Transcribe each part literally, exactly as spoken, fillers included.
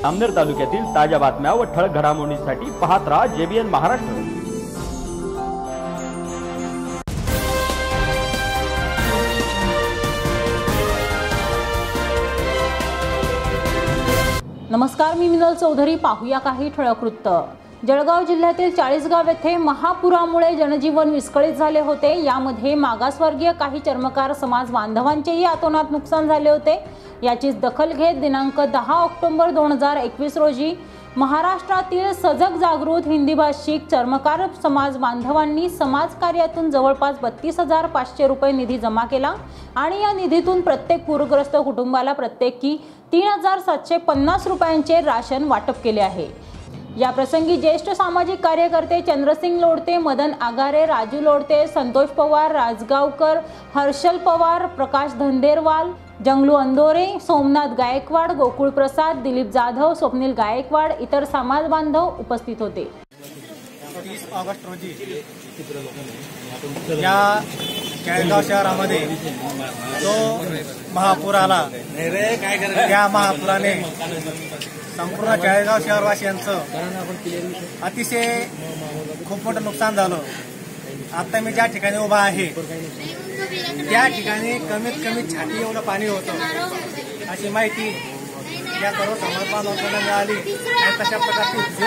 अमनेर तालुक्यातील ताज्या बातम्या व ठळक घडामोडींसाठी पाहत राहा जेबीएन महाराष्ट्र। नमस्कार, मी मिनल चौधरी। पाहूया काही ठळक वृत्त। जळगाव जिल्ह्यातील चाळीसगाव येथे महापुरामुळे जनजीवन विस्कळीत झाले होते। यामध्ये मागासवर्गीय काही चर्मकार समाज बांधवांचेही अतोनात नुकसान झाले होते। याचीच दखल घेत दिनांक दहा ऑक्टोबर दोन हजार एकवीस रोजी महाराष्ट्रातील सजग जागृत हिंदी भाषिक चर्मकार समाज बांधवांनी समाज कार्यातून जवळपास बत्तीस हजार पाचशे रुपये निधी जमा केला आणि या निधीतून प्रत्येक पूरग्रस्त कुटुंबाला प्रत्येकी तीन हजार सातशे पन्नास रुपयांचे राशन वाटप केले आहे। या प्रसंगी ज्येष्ठ सामाजिक कार्यकर्ते चंद्रसिंग लोडते, मदन आगारे, राजू लोडते, संतोष पवार, राजगावकर, हर्षल पवार, प्रकाश धंदेरवाल, जंगलू अंदोरे, सोमनाथ गायकवाड, गोकुळ प्रसाद, दिलीप जाधव, स्वप्नील गायकवाड इतर समाज बांधव उपस्थित होते। तीस ऑगस्ट रोजी या जळगाव शहरामध्ये जो महापूर आला, त्या महापुराने संपूर्ण जळगाव शहरवासियांचं अतिशय खूप मोठं नुकसान झालं। आता मी ज्या ठिकाणी उभा आहे त्या ठिकाणी कमीत कमी छाती एवढं पाणी होतं अशी माहिती या सर्व समाज बांधवांना मिळाली। आणि तशा प्रकारची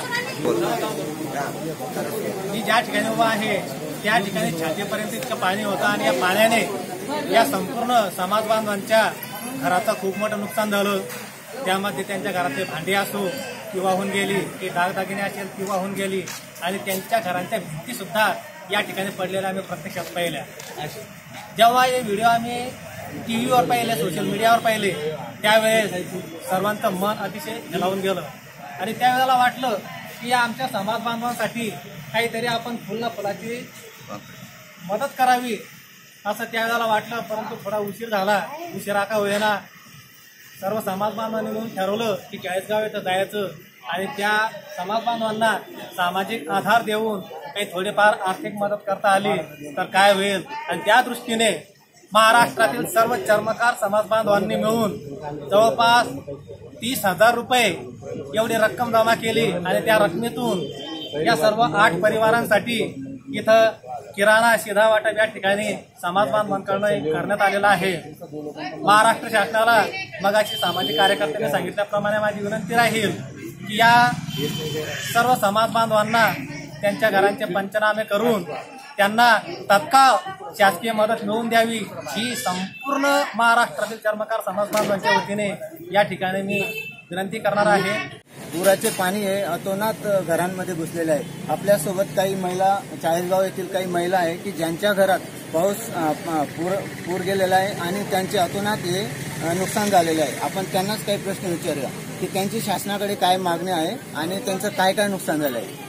मी ज्या ठिकाणी उभा आहे त्या ठिकाणी छातीपर्यंत इतकं पाणी होतं आणि या पाण्याने या संपूर्ण समाज बांधवांच्या घराचं खूप मोठं नुकसान झालं। त्यामध्ये त्यांच्या घरातले भांडी असो ती वाहून गेली, की दागदागिने असेल ती वाहून गेली आणि त्यांच्या घरांच्या भिंती सुद्धा या ठिकाणी पडलेल्या आम्ही प्रत्यक्षात पाहिल्या। जेव्हा हे व्हिडिओ आम्ही टी व्हीवर पाहिले, सोशल मीडियावर पाहिले, त्यावेळेस सर्वांचं मन अतिशय हेलावून गेलं आणि त्यावेळेला वाटलं की या आमच्या समाज बांधवांसाठी काहीतरी आपण फुलना फुलाची मदत करावी असं त्यावेळेला वाटलं। परंतु थोडा उशीर झाला, उशिरा का होईना सर्व समाज बांधवांनी मिळून ठरवलं की चाळीसगाव येथे जायचं आणि त्या समाज बांधवांना सामाजिक आधार देऊन काही थोडीफार आर्थिक मदत करता आली तर काय होईल। आणि त्या दृष्टीने महाराष्ट्रातील सर्व चर्मकार समाज बांधवांनी मिळून जवळपास तीस हजार रुपये एवढी रक्कम जमा केली आणि त्या रकमेतून या सर्व आठ परिवारांसाठी इथं किराणा शिधा वाटप या ठिकाणी समाज बांधवांकडून करण्यात आलेला आहे। महाराष्ट्र शासनाला मगाशी सामाजिक कार्यकर्त्यांनी सांगितल्याप्रमाणे माझी विनंती राहील की या सर्व समाज बांधवांना त्यांच्या घरांचे पंचनामे करून त्यांना तत्काळ शासकीय मदत मिळवून द्यावी ही संपूर्ण महाराष्ट्रातील चर्मकार समाज बांधवांच्या वतीने या ठिकाणी मी विनंती करणार आहे। पुराचे पाणी हे अतोनात घरांमध्ये घुसलेले आहे। आपल्यासोबत काही महिला, चाळीसगाव येथील काही महिला आहे की ज्यांच्या घरात पाऊस पूर पूर गेलेला आहे आणि त्यांचे अतोनात हे नुकसान झालेले आहे। आपण त्यांनाच काही प्रश्न विचारूया की त्यांची शासनाकडे काय मागणी आहे आणि त्यांचं काय काय नुकसान झालं आहे।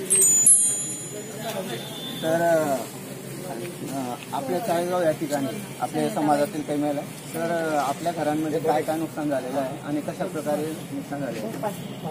तर आपल्या चाळीसगाव या ठिकाणी आपल्या समाजातील काही महिला, तर आपल्या घरांमध्ये काय काय नुकसान झालेलं आहे आणि कशा प्रकारे नुकसान झालेलं आहे।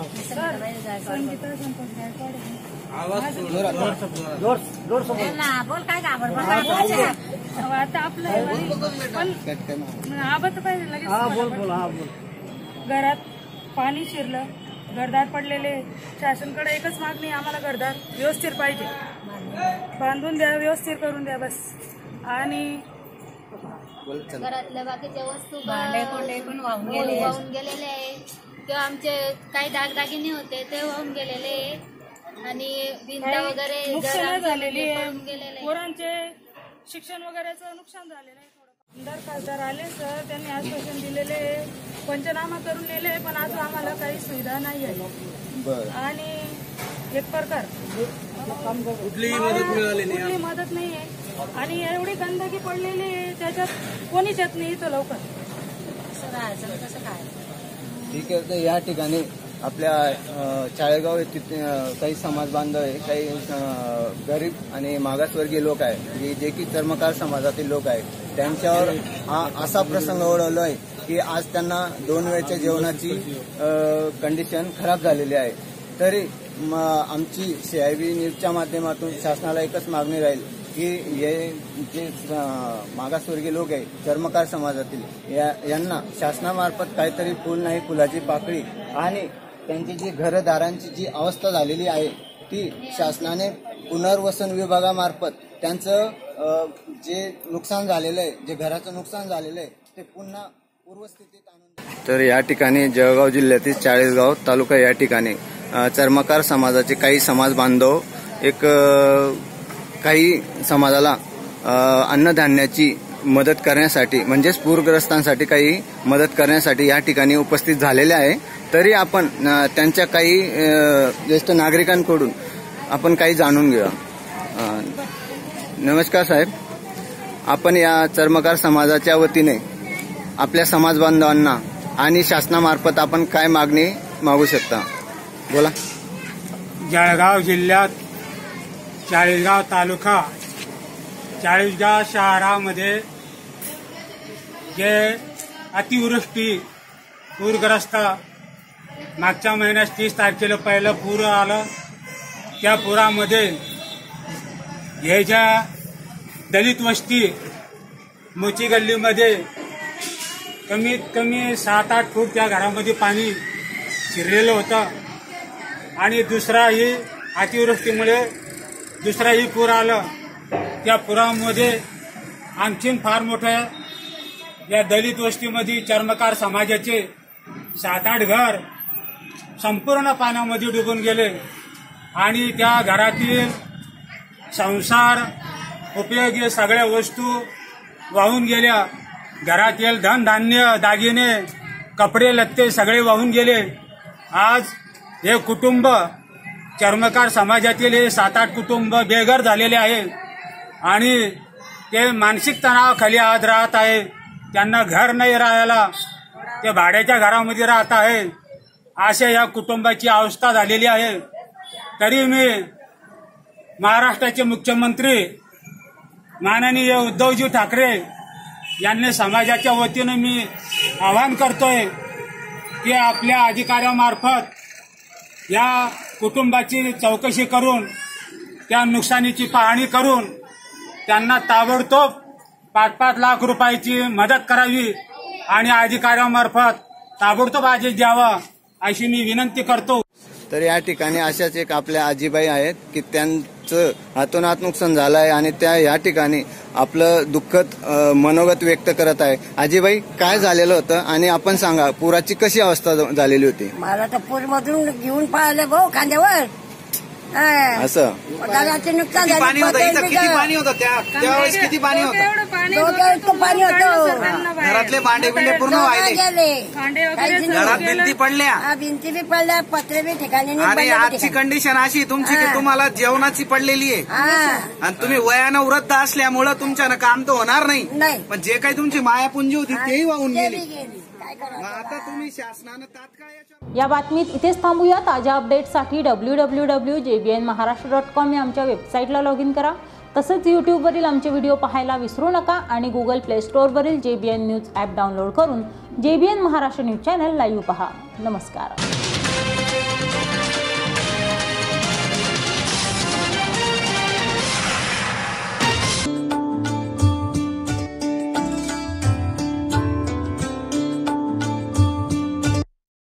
घरात पाणी शिरलं, घरदार पडलेले, शासनाकडे एकच मागणी, आम्हाला घरदार व्यवस्थित पाहिजे, बांधून द्या, व्यवस्थित करून द्या बस। आणि घरातल्या बाकीच्या वस्तू भांडे पण वाहून गेले वाहून गेलेले आहे किंवा आमचे काही दागदागिने होते ते वाहून गेलेले आणि भिंत वगैरे नुकसान झालेली आहे। पोरांचे शिक्षण वगैरेचं नुकसान झालेलं आहे। आमदार खासदार आले सर, त्यांनी आश्वासन दिलेले, पंचनामा करून नेले, पण आज आम्हाला काही सुविधा नाही आहे आणि एक प्रकार कुठलीही मदत मिळाली नाही, कुठली मदत नाही आहे आणि एवढी गंदगी पडलेली आहे, त्याच्यात कोणीच येत नाही इथं लवकर। कसं काय ठीक आहे, तर या ठिकाणी आपल्या चाळीसगाव येथील काही समाज बांधव आहे, काही गरीब आणि मागासवर्गीय लोक आहे जे की चर्मकार समाजातील लोक आहेत। त्यांच्यावर हा असा प्रसंग ओढवला आहे की आज त्यांना दोन वेळच्या जेवणाची कंडिशन खराब झालेली आहे। तरी आमची सीआयबी न्यूजच्या माध्यमातून शासनाला एकच मागणी राहील की हे जे अं, मागासवर्गीय लोक आहे चर्मकार समाजातील या यांना शासनामार्फत काहीतरी फुल नाही फुलाची पाकळी आणि त्यांची जी घरदारांची जी अवस्था झालेली आहे ती शासनाने पुनर्वसन विभागामार्फत त्यांचं अं, जे नुकसान झालेलं आहे जे घराचं नुकसान झालेलं आहे ते पुन्हा पूर्वस्थितीत आणून. तर या ठिकाणी जळगाव जिल्ह्यातील चाळीसगाव तालुका या ठिकाणी चर्मकार समाजाचे काही समाज बांधव एक काही समाजाला अन्नधान्याची मदत करण्यासाठी म्हणजेच पूरग्रस्तांसाठी काही मदत करण्यासाठी या ठिकाणी उपस्थित झालेले आहे. तरी आपण त्यांच्या काही ज्येष्ठ नागरिकांकडून आपण काही जाणून घेऊया. नमस्कार साहेब, आपण या चर्मकार समाजाच्या वतीने आपल्या समाज बांधवांना आणि शासनामार्फत आपण काय मागणी मागू शकता? बोला. जळगाव जिल्ह्यात चाळीसगाव तालुका चाळीसगाव शहरामध्ये जे अतिवृष्टी पूरग्रस्त मागच्या महिन्यात तीस तारखेला पहिलं पूर आलं. त्या पुरामध्ये हे ज्या दलित वस्ती मोची गल्लीमध्ये कमीत कमी सात आठ फूट त्या घरामध्ये पाणी शिरलेलं होतं आणि दुसराही अतिवृष्टीमुळे दुसराही पूर आलं. त्या पुरामध्ये आणखीन फार मोठ्या या दलित वस्तीमध्ये चर्मकार समाजाचे सात आठ घर संपूर्ण पाण्यामध्ये डुबून गेले आणि त्या घरातील संसार उपयोगी सगळ्या वस्तू वाहून गेल्या. घरातील धनधान्य दागिने कपडे लत्ते सगळे वाहून गेले. आज हे कुटुंब चर्मकार समाजातील हे सात आठ कुटुंब बेघर झालेले आहे आणि ते मानसिक तणावाखाली आज राहत आहे. त्यांना घर नाही राहायला, ते भाड्याच्या घरामध्ये राहत आहे. अशा या कुटुंबाची अवस्था झालेली आहे. तरी मी महाराष्ट्राचे मुख्यमंत्री माननीय उद्धवजी ठाकरे यांनी समाजाच्या वतीनं मी आवाहन करतोय की आपल्या अधिकाऱ्यामार्फत या कुटुंबाची चौकशी करून त्या नुकसानीची पाहणी करून त्यांना ताबडतोब पाच पाच लाख रुपयाची मदत करावी आणि अधिकाऱ्यामार्फत ताबडतोब आदेश द्यावा अशी मी विनंती करतो. तर या ठिकाणी अशाच एक आपल्या आजीबाई आहेत की त्यांचं हातोनात नुकसान झालं आहे आणि त्या या ठिकाणी आपलं दुःखद मनोगत व्यक्त करत आहे. आजीबाई, काय झालेलं होतं आणि आपण सांगा पुराची कशी अवस्था झालेली होती? मला तर पूरमधून घेऊन पाहिलं भाऊ खांद्यावर. असं घराचे नुकसान झाले. पाणी होतं इथं, किती पाणी होतं त्यावेळेस? किती पाणी होतं? डोक्यावर पाणी होतं. घरातले भांडे बिंडे पूर्ण वाहिले, घरात भिंती पडल्या, भिंती बी पडल्या, पत्रे बी ठिकाणी. आणि आजची कंडिशन अशी तुमची की तुम्हाला जेवणाची पडलेली आहे आणि तुम्ही वयानं वृद्ध असल्यामुळं तुमच्यानं काम तर होणार नाही, पण जे काही तुमची मायापुंजी होती तेही वाहून गेली. आता तुम्ही शासनानं तात्काळ या बातमीत इथेच थांबूया. ताज्या अपडेटसाठी W W W J B N Maharashtra dot com या आमच्या वेबसाईटला लॉग इन करा. तसंच यूट्यूबवरील आमचे व्हिडिओ पाहायला विसरू नका आणि गुगल प्ले स्टोअरवरील J B N news app download करून J B N Maharashtra news channel live पहा. नमस्कार.